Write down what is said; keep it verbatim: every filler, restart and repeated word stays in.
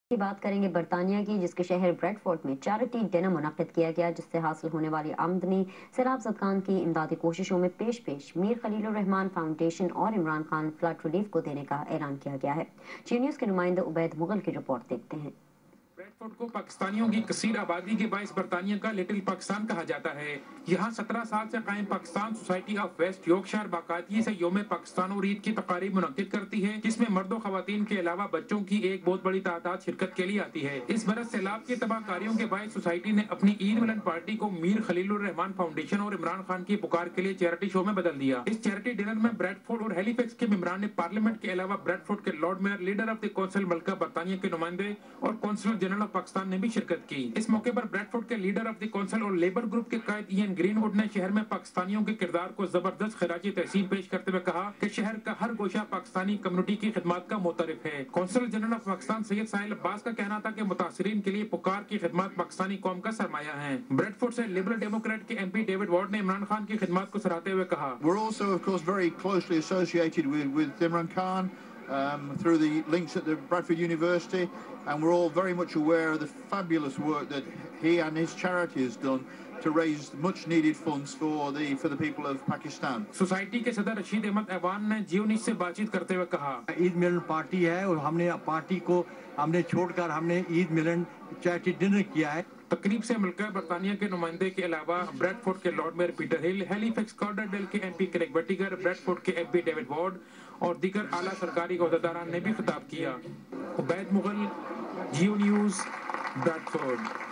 کی بات کریں گے برطانیہ کی، جس کے شہر بریڈ فورڈ میں چیریٹی ڈنر منعقد کیا گیا، جس سے حاصل ہونے والی آمدنی سیلاب زدگان کی امدادی کوششوں میں پیش پیش میر خلیل الرحمان فاؤنڈیشن اور عمران خان فلڈ ریلیف کو دینے کا اعلان کیا گیا ہے۔ جی نیوز کے نمائندے عبید مغل کی رپورٹ دیکھتے ہیں۔ بریڈ فورڈ کو پاکستانیوں کی کثیر آبادی کے باعث برطانیہ کا لٹل پاکستان کہا جاتا ہے۔ یہاں سترہ سال سے قائم Pakistan society of West Yorkshire باقاعدگی سے یوم پاکستان اور عید کی تقاریب منعقد کرتی ہے، جس میں مرد و خواتین کے علاوہ بچوں کی ایک بہت بڑی تعداد شرکت کے لیے آتی ہے۔ اس برس سیلاب کی تباہ کاریوں کے باعث سوسائٹی نے اپنی عید ملن پارٹی کو میر خلیل الرحمان فاؤنڈیشن اور عمران خان کی پکار کے لیے چیریٹی شو میں بدل دیا۔ اس چیریٹی ڈنر میں بریڈ فورڈ اور ہیلی فیکس کے ممبران پارلیمنٹ کے علاوہ بریڈ فورڈ کے lord mayor, leader of the council ملکہ برطانیہ کے نمائندے اور کونسلر جنرل آف پاکستان نے بھی شرکت کی۔ اس موقع پر بریڈ فورڈ کے لیڈر آف دی کونسل اور لیبر گروپ کے قائد ایئن گرین ووڈ نے شہر میں پاکستانیوں کے کردار کو زبردست خراج تحسین پیش کرتے ہوئے کہا کہ شہر کا ہر گوشہ پاکستانی کمیونٹی کی خدمات کا معترف ہے۔ Consul general of Pakistan Syed Sahil Abbas کا کہنا تھا کہ متاثرین کے لیے پکار کی خدمات پاکستانی قوم کا سرمایہ ہیں۔ بریڈ فورڈ سے لبرل ڈیموکریٹ کے ایم پی ڈیوڈ وارڈ نے عمران خان کی خدمات کو سراہتے ہوئے کہا، We're also of course very closely associated with with Imran Khan um, through the links at the Bradford University, and we're all very much aware of the fabulous work that he and his charity has done to raise much needed funds for the for the people of Pakistan. Society کے صدر رشید احمد ایوان نے Jio news سے بات چیت کرتے ہوئے کہا، عید ملن پارٹی ہے اور ہم نے پارٹی کو ہم نے چھوڑ کر ہم نے عید ملن چیریٹی ڈنر کیا ہے۔ تقریب سے ملکہ برطانیہ کے نمائندے کے علاوہ بریڈ فورڈ کے lord mayor Peter Hill, Halifax Calderdale کے M P Craig Whittaker, Bradford کے ایم پی ڈیوڈ وارڈ اور دیگر اعلیٰ سرکاری عہدیداران نے بھی خطاب کیا۔ Ubaid Mughal, Geo news, bread Ford.